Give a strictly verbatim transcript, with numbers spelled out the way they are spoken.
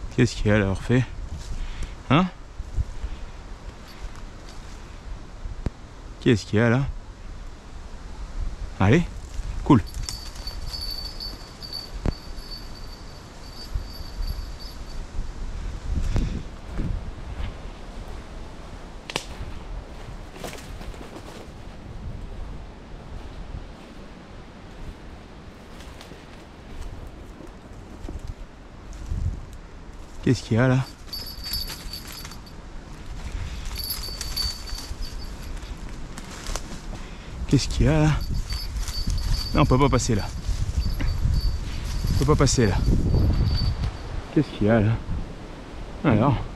Qu'est-ce qu'il y a là, Orphée? Hein? Qu'est-ce qu'il y a là? Allez, cool. Qu'est-ce qu'il y a là? Qu'est-ce qu'il y a là? Non, on peut pas passer là. On peut pas passer là. Qu'est-ce qu'il y a là? Alors?